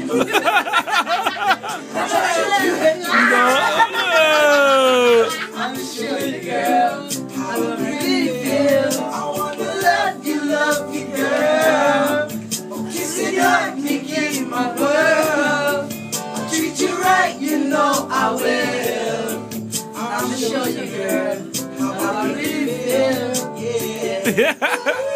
I'm show you, girl, how I really feel. I wanna love you, girl. Kiss it up, make it my world. I'll treat you right, you know I will. I'ma show you, girl, how I really feel. Yeah.